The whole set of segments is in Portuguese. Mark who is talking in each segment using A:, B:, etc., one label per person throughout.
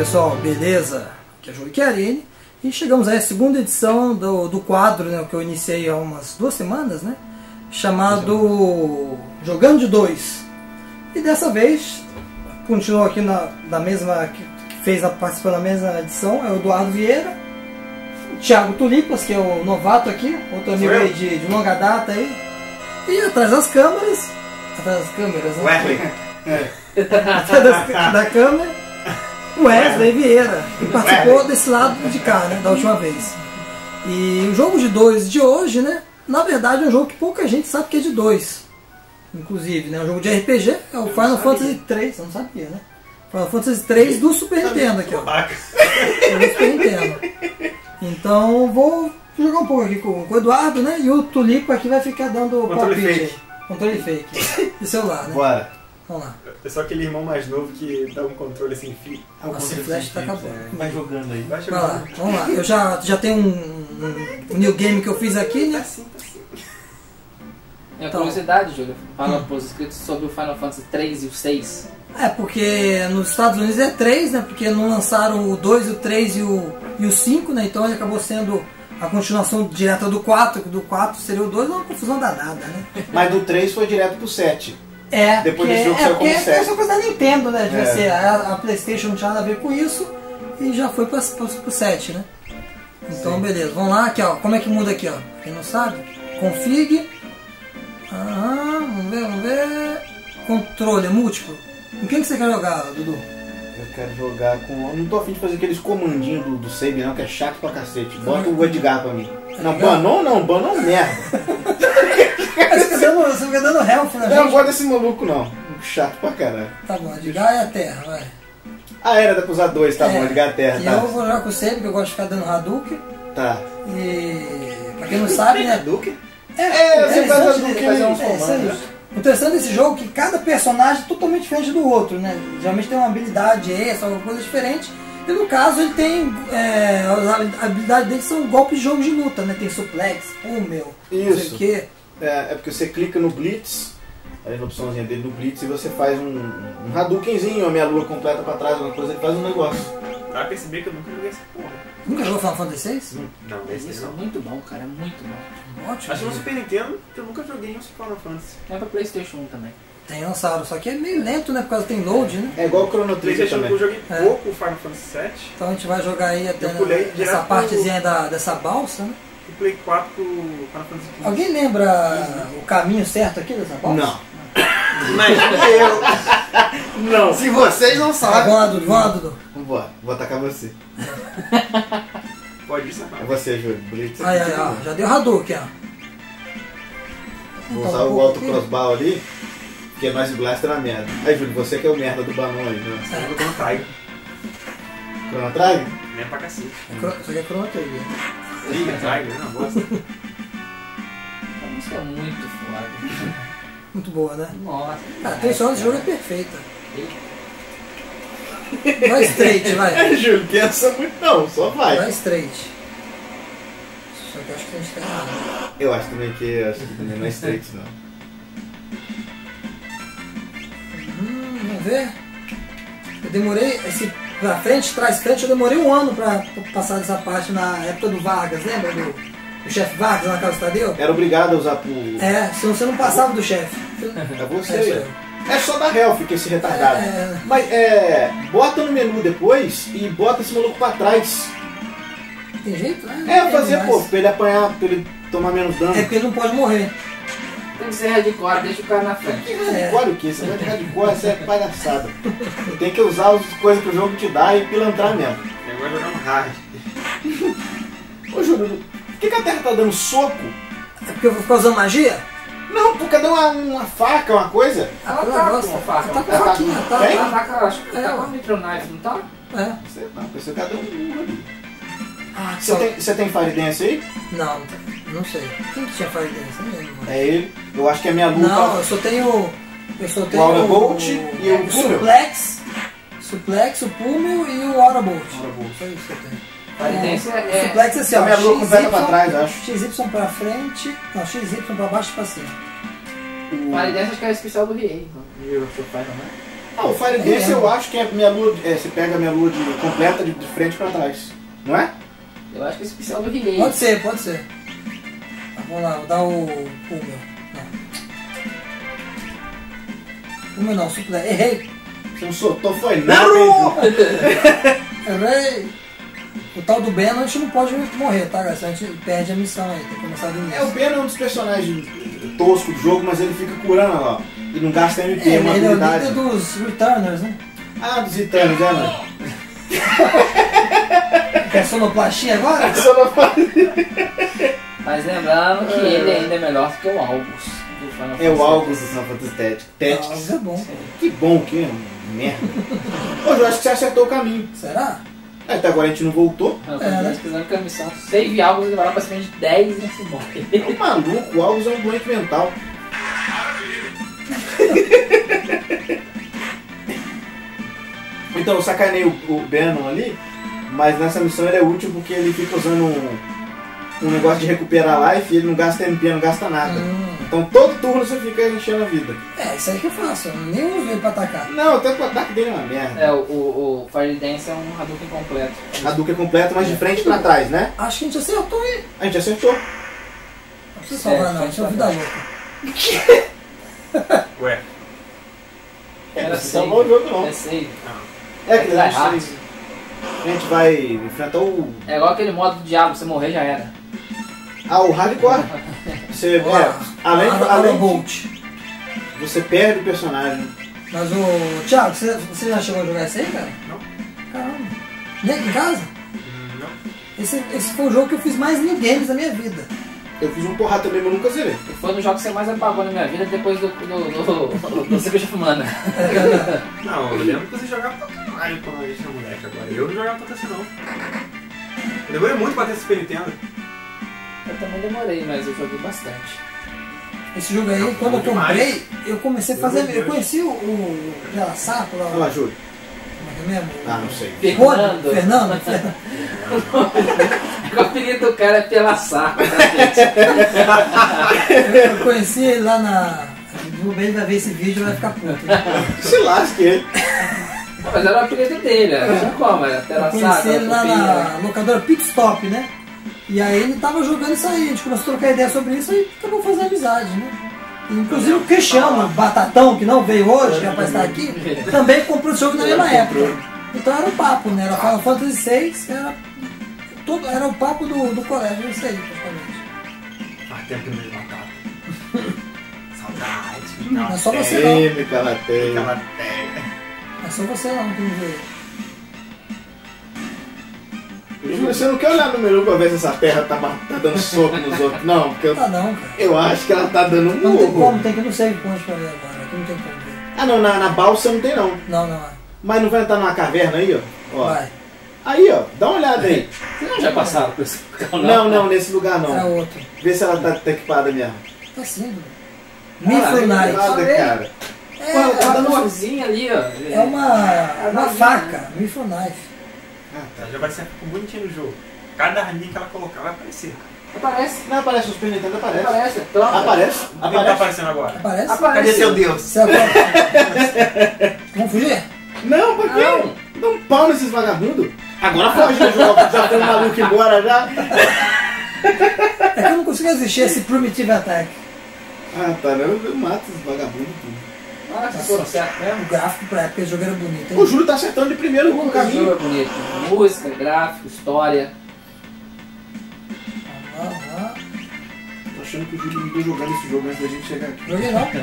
A: pessoal, beleza? Aqui é Júlio Chiarini e chegamos aí à segunda edição do quadro, né, que eu iniciei há umas 2 semanas, né, chamado Jogando de 2. E dessa vez, continuou aqui na mesma, que fez participando da mesma edição, é o Eduardo Vieira, o Thiago Tulipas, que é o novato aqui, outro amigo aí de longa data aí, e atrás das câmeras, né? Atrás da câmera, o Wesley Vieira, que participou desse lado de cá, né, da última vez. E o jogo de 2 de hoje, né, na verdade é um jogo que pouca gente sabe que é de 2. Inclusive, né, um jogo de RPG, é o Final Fantasy 3, eu não sabia, né? Final Fantasy 3 do Super Nintendo aqui, ó. Do Super Nintendo. Então vou jogar um pouco aqui com o Eduardo, né, e o Tulipa aqui vai ficar dando palpite. Controle fake. Do celular, né?
B: Bora.
A: Vamos lá.
C: É só aquele irmão mais novo que dá um controle sem fio.
A: Nossa, o flash tá acabando.
B: Vai jogando aí.
C: Vai
A: Vai lá, vamos lá. Eu já tenho um new game que eu fiz aqui, né?
D: É curiosidade, Júlio. Fala pros inscritos sobre o Final Fantasy 3 e o 6.
A: É, porque nos Estados Unidos é 3, né? Porque não lançaram o 2, o 3 e o 5, né? Então ele acabou sendo a continuação direta do 4, que do 4 seria o 2, uma confusão danada, né?
B: Mas do 3 foi direto pro 7.
A: É,
B: depois desse jogo saiu como
A: é
B: 7.
A: essa coisa da Nintendo, né? Devia ser. A PlayStation não tinha nada a ver com isso e já foi pro 7, né? Então, beleza. Vamos lá, aqui, ó. Como é que muda aqui, ó? Quem não sabe? Config. Vamos ver. Controle múltiplo. Com quem que você quer jogar, Dudu?
B: Eu quero jogar com... Eu não tô afim de fazer aqueles comandinhos do Save não, que é chato pra cacete. Bota o Edgar pra mim. Não, Banon merda.
A: Você fica dando health na gente.
B: Eu não gosto desse maluco não. Chato pra caralho.
A: Tá bom, Edgar é a terra, vai.
B: Era pra usar 2, tá bom, Edgar a terra,
A: e
B: tá.
A: eu vou jogar com o Save, que eu gosto de ficar dando Hadouken.
B: Tá.
A: E pra quem não sabe, né?
B: Hadouken?
A: Você
B: faz Hadouken aí.
A: O interessante desse jogo é que cada personagem é totalmente diferente do outro, né? Geralmente tem uma habilidade extra, alguma coisa diferente. E no caso ele tem... a habilidade dele são golpes de jogo de luta, né? Tem suplex, pummel, não sei o quê.
B: É porque você clica no Blitz, aí na opçãozinha dele no Blitz, e você faz um Hadoukenzinho, a meia lua completa pra trás, alguma coisa, ele faz um negócio.
C: Pra perceber que eu nunca joguei essa porra.
A: Nunca jogou Final Fantasy 6?
C: Não, esse
D: Isso é
C: não.
D: muito bom, cara. É muito bom.
A: Ótimo.
C: Acho que no Super Nintendo que eu nunca joguei um Final Fantasy.
D: É pra PlayStation 1 também.
A: Tem lançado, só que é meio lento, né? Por causa que tem load, né?
B: É igual o Chrono Trigger
C: PlayStation
B: também.
C: eu joguei pouco o Final Fantasy 7.
A: Então a gente vai jogar aí até
C: Eu pulei
A: nessa
C: direto
A: partezinha dessa balsa, né?
C: E Play 4 pro Final Fantasy 15.
A: Alguém lembra o caminho certo aqui dessa balsa?
B: Não.
C: Imagina eu. Não.
B: Se vocês não sabem...
A: Vamos lá, Dudu.
B: Vambora, vou atacar você.
C: Pode ir, Samuel.
B: É você, Júlio. Blitz.
A: Aí, ó, já deu Hadouken, ó.
B: Vou usar o alto crossbow ali, porque nós e Blaster é uma merda. Aí, Júlio, você que é o merda do Banon aí, né?
C: Eu vou Chrono Trigger.
B: Chrono Trigger?
C: É pra cacete.
A: Isso aqui é Chrono Trigger.
C: Liga, Trigger, não, bosta.
D: A música é muito foda.
A: Muito boa, né?
D: Nossa.
A: A tensão desse jogo é perfeita. Vai straight, vai.
B: Júlio, pensa muito não, só vai.
A: Vai straight. Só que eu acho que a gente tá errado.
B: Eu acho também não é straight, não.
A: Vamos ver. Eu demorei, pra frente, trás frente, eu demorei 1 ano pra passar dessa parte na época do Vargas, lembra do chefe Vargas na Casa Tadeu?
B: Era obrigado a usar pro...
A: Senão você não passava do chefe.
B: É você. É só da health que esse retardado. Mas bota no menu depois e bota esse maluco pra trás.
A: Tem jeito, né?
B: Fazer, pra ele apanhar, pra ele tomar menos dano.
A: É porque ele não pode morrer.
D: Tem que ser hardcore, deixa o cara na frente.
B: Hardcore o quê? Você vai de hardcore, isso é palhaçada. Tem que usar as coisas que o jogo te dá e pilantrar mesmo.
C: E agora jogar um hard.
B: Ô Júlio, por que a Terra tá dando soco?
A: É porque eu vou ficar usando magia?
B: Não, por cadê uma faca, uma coisa?
D: Ela tá com uma faca.
A: Tá com a faquinha, tá?
B: Tem?
D: A faca, acho que tá com a Microknife, não tá?
A: É.
B: Você não, pensei que cada um ali.
A: Ah,
B: Você tem Fire Dance aí?
A: Não sei. Quem que tinha Fire Dance? Não lembro.
B: É ele. Eu acho que é minha luta.
A: Não, eu só tenho
B: o Aura Bolt e o Pummel.
A: Suplex, o Pummel e o Aura Bolt. Só isso que eu tenho.
D: Fire Dance
A: Suplex é assim, ó.
B: minha luta completa pra trás, acho.
A: XY pra frente. Não, XY pra baixo e pra cima.
D: Fire Dance acho que é especial do Riei. E o seu pai também?
B: Ah, o Fire Dance eu acho que é minha lua. Você pega a minha lua completa de frente pra trás. Não é?
D: Eu acho que é especial do Rinei.
A: Pode ser. Tá, vamos lá, vou dar o meu. O meu não, super. Errei!
B: Você não soltou, foi nada.
A: Errei! O tal do Ben a gente não pode morrer, tá, galera? Senão a gente perde a missão aí, tem que começar do início.
B: O Ben é um dos personagens toscos do jogo, mas ele fica curando lá. E não gasta MP, é uma
A: ele
B: habilidade.
A: é o líder dos Returners, né?
B: Ah, dos Itanos, né, mano?
A: Quer sonoplastia agora?
D: Mas lembrando que ele ainda é melhor do que o Albus.
B: É o Albus do Final Fantasy Tactics.
A: Albus é bom.
B: Que bom, que merda. Ô, eu acho que você acertou o caminho.
A: Será?
B: Até agora a gente não voltou.
D: Eu tô pesquisando que a missão save Albus levará pra cima de 10 e se morre.
B: É um maluco, o Albus é um doente mental. Então eu sacanei o Bannon ali, mas nessa missão ele é útil porque ele fica usando um negócio de recuperar life e ele não gasta MP, não gasta nada. Então todo turno você fica enchendo a vida.
A: Isso aí que é fácil, eu nem uso ele pra atacar.
B: Não, até o ataque dele é uma merda.
D: O Fire Dance é um Hadouken completo.
B: Hadouken completo, mas de frente pra trás, né?
A: Acho que a gente acertou aí.
B: A gente acertou.
A: Não precisa salvar não, a gente é vida louca.
C: Ué.
D: Era
B: Você salvou o jogo não.
D: É save.
B: É que
D: vai
B: a gente vai enfrentar o...
D: É igual aquele modo do diabo, você morrer já era.
B: Ah, o hardcore. Você, além
A: Bolt.
B: você perde o personagem.
A: Mas o Thiago, você já chegou a jogar esse aí, cara?
C: Não.
A: Caramba. Nem aqui em casa?
C: Não.
A: Esse foi o jogo que eu fiz mais minigames da minha vida.
B: Eu fiz um porrada também, mas nunca zerei.
D: E foi um dos jogos que você mais apagou na minha vida depois do Secret of Mana.
C: Não, eu lembro que você jogava pra caralho quando a gente era moleque agora. Eu não jogava tanto assim não. Eu demorei muito pra ter Super Nintendo.
D: Eu também demorei, mas eu joguei bastante.
A: Esse jogo aí,
C: Não,
A: quando eu
C: bom demais.
A: comprei, eu comecei a fazer.
C: Meu
A: Eu
C: Deus.
A: conheci o Gela Sapo lá.
B: Olha lá, Júlio.
A: Como é que é mesmo?
B: Ah, não sei.
D: Fernando.
A: Fernando.
D: O apelido do cara é Pela Saco, tá, gente?
A: Eu conheci ele lá na. O Rubens vai ver esse vídeo e vai ficar puto.
B: Se lasque ele.
D: Não, mas era o apelido dele, não tinha como, era Pela
A: Eu conheci
D: Saco.
A: ele lá na locadora Pit Stop, né? E aí ele tava jogando isso aí, a gente começou a trocar ideia sobre isso e acabou fazendo amizade, né? E, inclusive o Cristiano, Batatão, que não veio hoje, que é pra estar aqui, também comprou esse jogo na mesma época. Então era um papo, né? Era Final Fantasy VI, era o papo do colégio, isso aí, praticamente.
C: Faz tempo que eu não vejo batata. Saudade.
A: Não é só você não.
B: Ei, Calateia.
C: Aquela terra.
A: Não é só você não que não veio.
B: Júlio, você não quer olhar no menu pra ver se essa terra tá dando soco nos outros? Não, porque
A: Não tá não, cara.
B: eu acho que ela tá dando um
A: Não tem
B: murro.
A: como, tem que ir no save point pra ver agora, aqui não tem como ver.
B: Ah não, na balsa não tem não.
A: Não.
B: Mas não vai entrar numa caverna aí, ó?
A: Vai.
B: Aí, ó, dá uma olhada aí.
D: Vocês não já passaram por esse local,
B: Não, nesse lugar
A: Era
B: não.
A: outro.
B: Vê se ela tá equipada mesmo.
A: Tá sim, Mifro Knight.
B: Nada, cara.
A: É,
D: Tá
A: é
D: dando
A: uma-
D: florzinha ali, ó.
A: É uma faca, Mifro Knife.
B: Ah, tá.
C: Já vai ser bonitinho no jogo. Cada arminha que ela colocar vai aparecer.
D: Aparece.
B: Não aparece no Super Nintendo, aparece.
D: Aparece, troca.
B: Aparece?
C: O que tá
B: Aparece.
C: aparecendo agora?
A: Aparece?
D: Aparece.
C: Cadê seu Deus?
A: Você agora... Vamos fugir?
B: Não, por quê?
D: Não.
B: Dá um pau nesses vagabundos. Agora foge do jogo, já foi um maluco embora já.
A: É que eu não consigo resistir a esse Primitive Attack.
B: Ah, tá, eu mato esses vagabundos tudo.
D: Ah, vocês foram certo mesmo?
A: O gráfico pra época, esse jogo era bonito. hein?
B: O Júlio tá acertando de primeiro no
D: O jogo
B: caminho.
D: é bonito. Música, gráfico, história.
A: Ah,
B: Tô achando que o Júlio não tá jogando esse jogo antes da gente chegar aqui.
A: joguei não.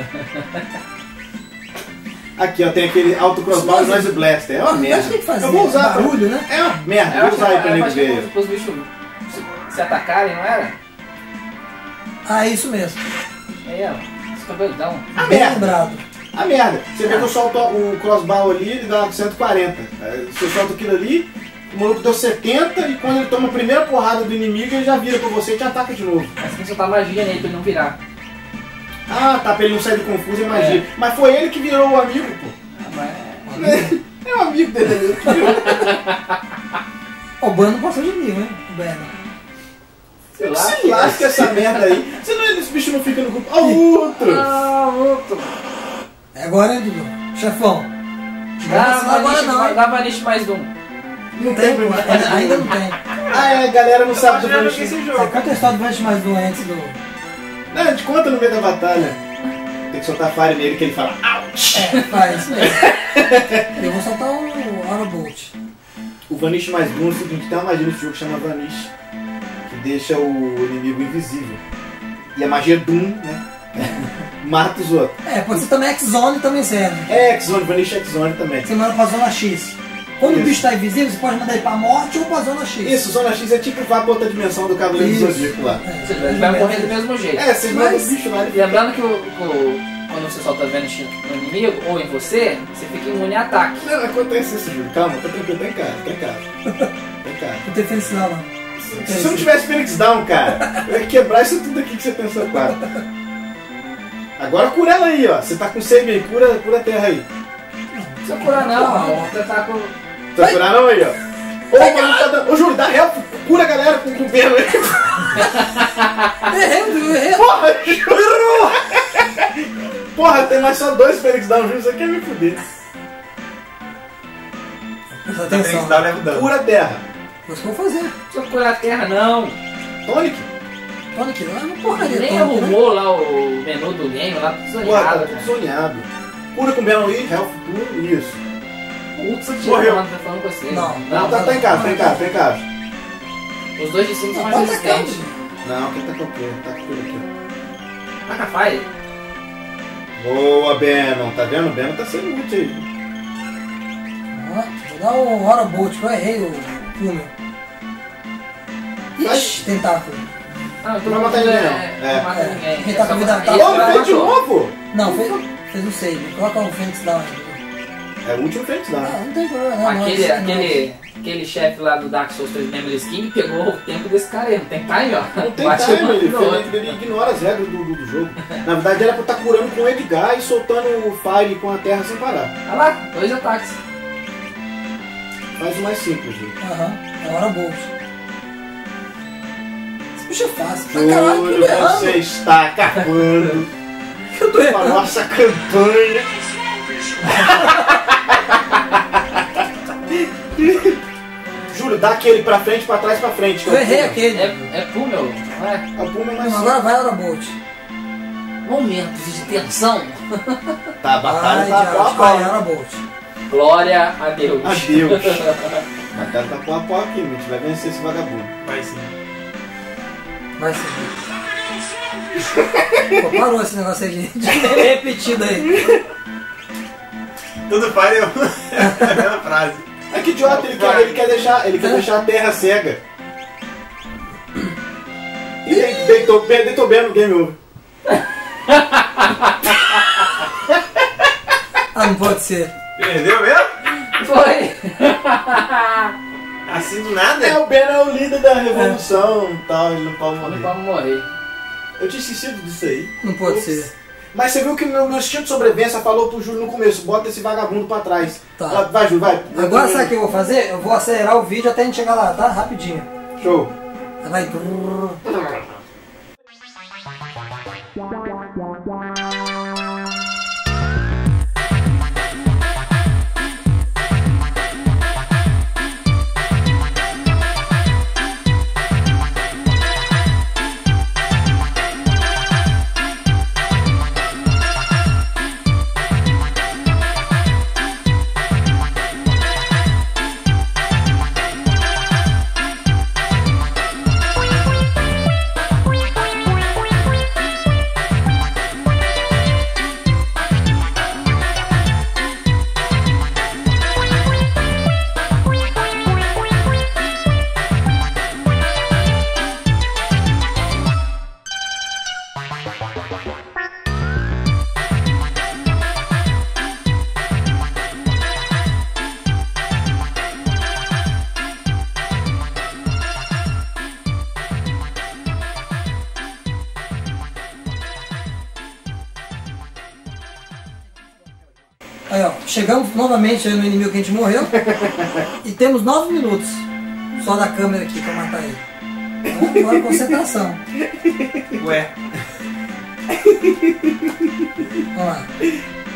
B: Aqui, ó, tem aquele Auto Crossbar
A: Nossa.
B: Noise Blaster. É uma
A: Mas
B: merda.
A: tem que fazer
B: Eu vou usar.
A: barulho, né?
B: É uma merda, eu vou usar aí pra nego ver.
D: Os bichos se atacarem, não era?
A: Ah, isso mesmo.
D: Aí, ó. Esse cabelão.
B: A
A: Bem
B: merda.
A: lembrado.
B: A merda. Você vê que eu solto o crossbar ali, ele dá 140. Aí você solta aquilo ali, o maluco deu 70 e quando ele toma a primeira porrada do inimigo, ele já vira pra você e te ataca de novo.
D: Mas tem que soltar magia nele pra ele não virar.
B: Ah, tá, pra ele não sair do confuso é magia. Mas foi ele que virou o amigo, pô.
D: Ah, mas...
B: É o amigo dele mesmo.
A: O Bano não passou de nível, hein? O Bano.
D: Sei lá.
B: Se lasca essa merda aí. Senão esse bicho não fica no grupo. Ó, o outro!
D: Ah, outro.
A: É agora, hein, Dudu? Chefão.
D: Dá Vanish mais um.
A: Não tem, ainda não tem.
B: Ah, a galera não sabe do
C: Eu joguei
B: Vanish.
C: esse
A: Você
C: jogo.
A: conta a história do Vanish mais um antes do.
B: Não, a gente conta no meio da batalha. Tem que soltar fire nele que ele fala ouch!
A: Faz isso mesmo. Eu vou soltar o Aura Bolt.
B: O Vanish mais Doom é o seguinte, tem uma magia nesse jogo que chama Vanish, que deixa o inimigo invisível. E a magia Doom, né? Mata os outros.
A: Pode ser também X-Zone também serve.
B: É X-Zone, Vanish X-Zone também.
A: Você manda pra zona X. Quando o bicho está invisível, você pode mandar ele pra morte ou pra zona X.
B: Isso, Zona X é tipo vá pra outra dimensão do Cavaleiro do Zodíaco lá.
D: Ele vai morrer do mesmo jeito.
B: É, você manda o bicho lá e
D: Lembrando que quando você solta Vanish no inimigo ou em você fica imune a ataque.
B: Não, acontece isso, Júlio. Calma, tá tranquilo, tá em casa, tá em casa. Tá em casa.
A: Não tem Fênix não.
B: Se você não tivesse Phoenix Down, cara, eu ia quebrar isso tudo aqui que você tem no seu quarto. Agora cura ela aí, ó. Você tá com save aí, cura a terra aí.
D: Não precisa curar não, você tá com...
B: Tá curar não aí, ó. Ô, mano, tá dando... Ô, Júlio, dá help, cura a galera com o pelo aí.
A: Errei.
B: Porra, Júlio! Porra, tem mais só 2 Phoenix Down, Júlio, você quer me fuder.
A: Presta
C: Tem que
A: atenção.
C: dar leva dano.
B: Cura a terra.
A: É isso que eu vou fazer.
D: Não precisa curar a terra não.
B: Tonic.
A: Tonic não é uma porcaria.
D: Nem
A: Tonic, né?
D: arrumou lá o menu do game, lá tudo
B: Porra, tá
D: sonhado.
B: tudo sonhado. Cura com Venom e health, tudo isso.
D: Putz, eu
C: Morreu.
D: tinha falando com você.
A: Não.
B: Tá em casa, tá em casa, tá em casa.
D: Os dois de cima são mais
A: Pode tacar.
D: resistentes.
B: Não, quem tá com o quê? Tá com tudo aqui.
D: Taca fire.
B: Boa, Benon. Tá vendo? O Benon tá sendo útil aí.
A: Ó, vou dar o Aura Bolt, que eu errei o túnel. Ixi, tentáculo.
D: Ah,
B: Não vai matar ninguém, não.
D: Não mata ninguém.
A: Quem tá com vida tá-
B: Ô, fez de novo?
A: Não, fez o save. Coloca o Fênix Down aí.
B: É o último Fênix Down.
A: Não tem problema. Não,
D: Aquele chefe lá do Dark Souls 3 Memory King pegou o tempo desse cara aí. Não tem time, ó.
B: Não tem
D: Bate
B: time,
D: um
B: ele,
D: no outro.
B: ele ignora as regras do jogo. Na verdade era pra estar curando com o Edgar e soltando o Fire com a terra sem parar.
D: Olha lá, 2 ataques.
B: Faz o mais simples, gente.
A: Aham, é Aura Bolt. Esse bicho é fácil. Tá caralho,
B: Júlio,
A: tudo errado.
B: você está acabando
A: Eu tô
B: com a
A: errando.
B: nossa campanha. Júlio, dá aquele pra frente, pra trás, pra frente. que é
A: Eu
B: o
A: errei
B: Puma.
A: aquele.
D: É Pummel, não é?
B: A Puma é mais
A: Agora vai Aura Bolt.
D: Momentos de tensão.
B: Tá, a batalha
A: Ai,
B: tá
A: diacho,
B: pau a
A: vai
B: pau.
A: Aura Bolt.
D: Glória a Deus.
B: Adeus. A batalha tá pau a pau aqui, a gente vai vencer esse vagabundo.
C: Vai sim.
A: Vai ser. Pô, parou esse negócio aí de repetido aí.
C: Tudo fire é a mesma frase.
B: É que idiota, ele quer deixar a terra cega. E deitou bem no game over.
A: Ah, não pode ser.
C: Perdeu mesmo?
D: Foi.
C: Assim do nada?
B: O Ben é o líder da revolução e tal, ele não pode
D: Não
B: morrer.
D: pode morrer.
B: Eu tinha esquecido disso aí.
A: Não pode
B: Ups.
A: ser.
B: Mas você viu que meu instinto de sobrevivência falou pro Júlio no começo, bota esse vagabundo pra trás.
A: Tá.
B: Vai, Júlio, vai.
A: Agora sabe o que eu vou fazer? Eu vou acelerar o vídeo até a gente chegar lá, tá? Rapidinho.
B: Show.
A: Vai. Aí, ó, chegamos novamente aí no inimigo que a gente morreu. E temos 9 minutos só da câmera aqui pra matar ele. Então, agora concentração.
C: Ué.
A: Vamos lá.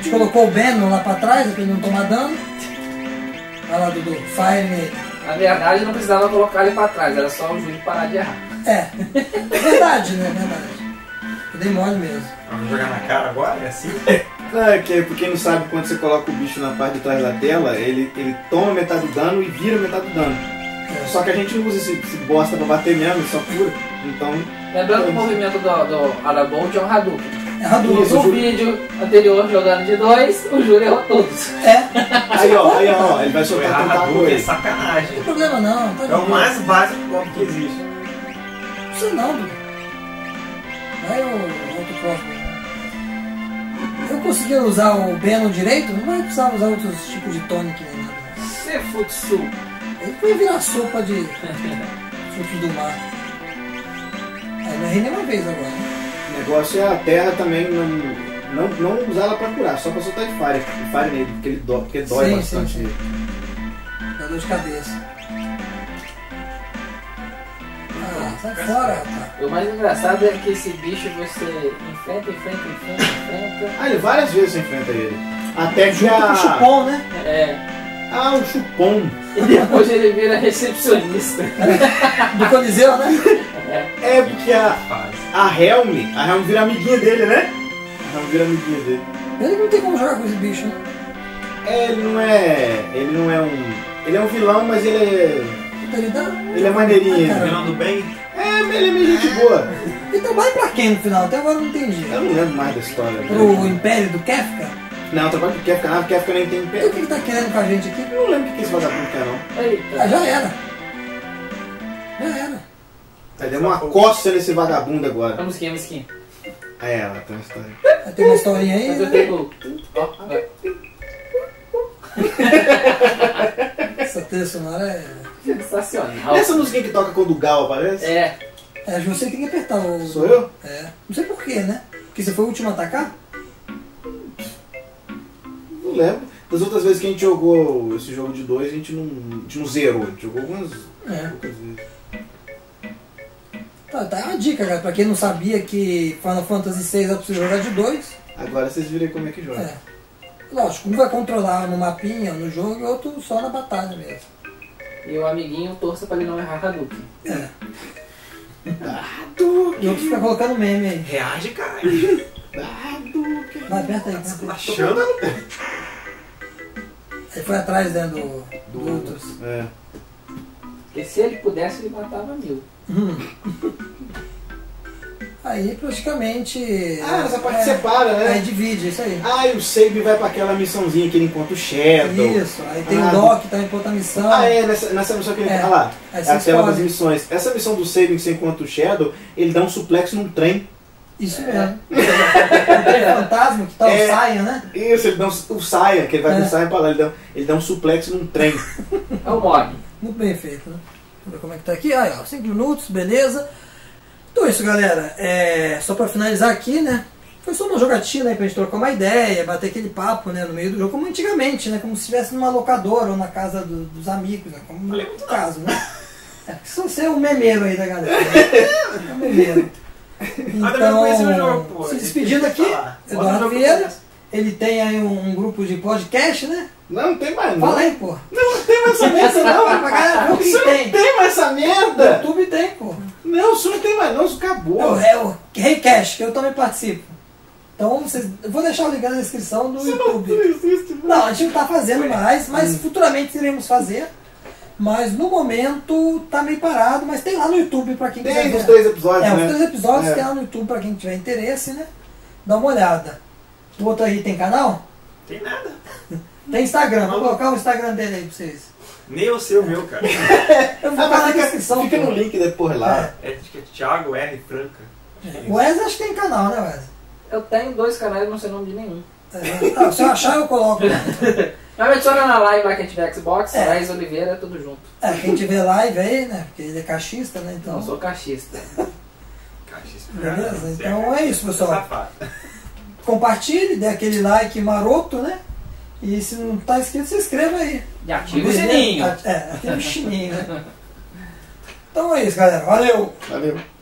A: gente colocou o Venom lá pra trás, pra ele não tomar dano. Olha lá, Dudu, Fire nele.
D: Na verdade, não precisava colocar ele pra trás, era só o Júlio parar de errar.
A: É verdade, né? Verdade. Eu dei mole mesmo.
C: Vamos jogar na cara agora? É assim?
B: Não, é que pra quem não sabe, quando você coloca o bicho na parte de trás da tela, ele toma metade do dano e vira metade do dano. Só que a gente não usa esse bosta pra bater mesmo, ele só cura. Então.
D: Lembrando que o movimento do Arabolt é um Hadouken.
A: É Hadouken.
B: Isso,
D: No
B: Júlio.
D: vídeo anterior, jogando de 2, o Júlio errou todos.
A: É.
B: Aí ó, ele vai
C: Eu
B: soltar
C: errar
B: tentacle
C: Hadouken é
B: aí.
C: sacanagem.
A: Não tem problema não, tá de
C: É o
A: boa.
C: mais básico golpe que existe.
A: Não sei não, Dudu. Vai o outro próximo. Eu consegui usar o Venom direito, não vai precisar usar outros tipos de tônica nem nada.
D: Sefutsu.
A: Ele vai virar sopa de frutos do mar. Aí não errei nenhuma vez agora.
B: O negócio é a terra também não usar ela pra curar, só pra soltar de fire nele, porque dói
A: Sim,
B: bastante
A: sim, sim.
B: nele.
A: Dá dor de cabeça. Ah, sai fora, rapaz.
D: O mais engraçado é que esse bicho você enfrenta.
B: Ah, ele várias vezes você enfrenta ele. Até que
A: Junto com o Chupon, né?
D: É.
B: Ah, o Chupon.
D: E depois ele vira recepcionista.
A: Do Coliseu, né?
B: É porque
C: Fase.
B: a Helm vira amiguinha dele, né? A Helm vira amiguinha dele.
A: Ele não tem como jogar com esse bicho, né?
B: Ele não é um... Ele é um vilão, mas ele é maneirinho.
A: Ah, cara.
C: Vilão do bem?
B: Ele é meio gente boa.
A: Ele trabalha pra quem no final? Até agora eu não entendi.
B: Eu não lembro mais da história.
A: Pro Império do Kefka?
B: Não, trabalho pro Kefka, não, Kefka nem tem
A: O
B: pé.
A: que ele tá querendo com a gente aqui?
B: Eu não lembro o que esse vagabundo quer, não.
A: Ah,
D: Eita.
A: já era. Já era.
B: Vai dar uma coça nesse vagabundo agora.
D: A musiquinha.
B: Aí ela tem uma história.
A: Vai ter uma historinha aí,
D: Mas eu
A: né?
D: tenho. Ó, vai.
A: Essa trilha sonora é...
D: Sensacional.
B: Essa musiquinha que toca quando o Gal aparece?
D: É.
A: É, você tem que apertar o...
B: Sou eu?
A: É. Não sei porquê, né? Porque você foi o último a atacar?
B: Não lembro. Das outras vezes que a gente jogou esse jogo de 2, a gente não zerou. A gente jogou algumas
A: É.
B: poucas vezes.
A: Tá uma dica, cara. Pra quem não sabia que Final Fantasy VI é possível jogar de 2.
B: Agora vocês viram aí como é que joga.
A: É. Lógico, um vai controlar no mapinha, no jogo, e outro só na batalha mesmo.
D: E o amiguinho torça pra ele não errar Hadouken.
A: É. E outro fica colocando meme aí.
C: Reage, cara.
A: Vai, aperta aí. Aperta aí.
C: Achando.
A: Ele foi atrás, né, do Ultros.
B: É.
D: Porque se ele pudesse, ele matava 1000.
A: Aí praticamente...
B: Ah, essa parte separa, né?
A: Aí divide, isso aí.
B: Ah, e o Sabe vai pra aquela missãozinha que ele encontra o Shadow.
A: Isso, aí tem
B: Ah,
A: o Doc também pra outra missão.
B: Ah, é, nessa missão que ele tá lá.
A: Aí
B: É
A: você
B: a tela das
A: escolhe.
B: missões. Essa missão do Sabe que você encontra o Shadow, ele dá um suplex num trem.
A: Isso mesmo. Tem fantasma que tá
B: É.
A: o Saiyan, né?
B: Isso, ele dá o Saiyan, que ele vai
A: É.
B: com o Saiyan pra lá, ele dá um suplex num trem.
D: É o Mog.
A: Muito bem feito, né? Vamos ver como é que tá aqui. Aí, ó, 5 minutos, beleza. Então é isso, galera. Só pra finalizar aqui, né? Foi só uma jogatina aí pra gente trocar uma ideia, bater aquele papo, né, no meio do jogo, como antigamente, né? Como se estivesse numa locadora ou na casa dos amigos, né? Como no caso, né? Porque se você é um memeiro aí da galera. Né? É um memeiro.
C: Ah, também não conheci o jogo, pô.
A: Se despedindo aqui, Eduardo Vieira. Ele tem aí um grupo de podcast, né?
B: Não tem mais, não.
A: Fala aí, pô.
B: Não tem mais essa merda, não.
A: Pra galera ver o que
B: Isso
A: tem.
B: não tem mais essa
A: No
B: merda.
A: YouTube tem, pô.
B: Não, isso não tem mais, não. Isso acabou.
A: É o Raycast, que eu também participo. Então, eu vou deixar o link na descrição do YouTube.
B: Não existe, não.
A: Não, a gente não tá fazendo mais, mas futuramente iremos fazer. Mas no momento tá meio parado, mas tem lá no YouTube pra quem quiser
B: Tem
A: ver.
B: os 2 episódios,
A: Os
B: né?
A: 2 episódios
B: É.
A: tem lá no YouTube pra quem tiver interesse, né? Dá uma olhada. O outro aí tem canal?
C: Tem nada.
A: Tem Instagram, vou colocar o Instagram dele aí pra vocês.
C: Nem eu sei o meu, cara.
A: Eu vou
B: Ah,
A: falar
B: mas
A: na descrição.
B: fica
A: pô.
B: no link depois lá.
C: Acho que é Thiago R. Franca.
A: O Wesley acho que tem canal, né, Wesley?
D: Eu tenho 2 canais e não sei o nome de nenhum.
A: Se eu achar, eu coloco.
D: Mas me adiciona na live lá quem tiver Xbox,
A: É.
D: Raiz Oliveira, tudo junto.
A: Quem tiver live aí, né? Porque ele é caixista, né? Então.
D: Não, sou caixista.
A: Beleza? Então é isso, pessoal.
C: Safado.
A: Compartilhe, dê aquele like maroto, né? E se não tá inscrito, se inscreva aí.
D: E ativa o
A: Beleza?
D: sininho.
A: Ativa o sininho, né? Então é isso, galera. Valeu!
B: Valeu.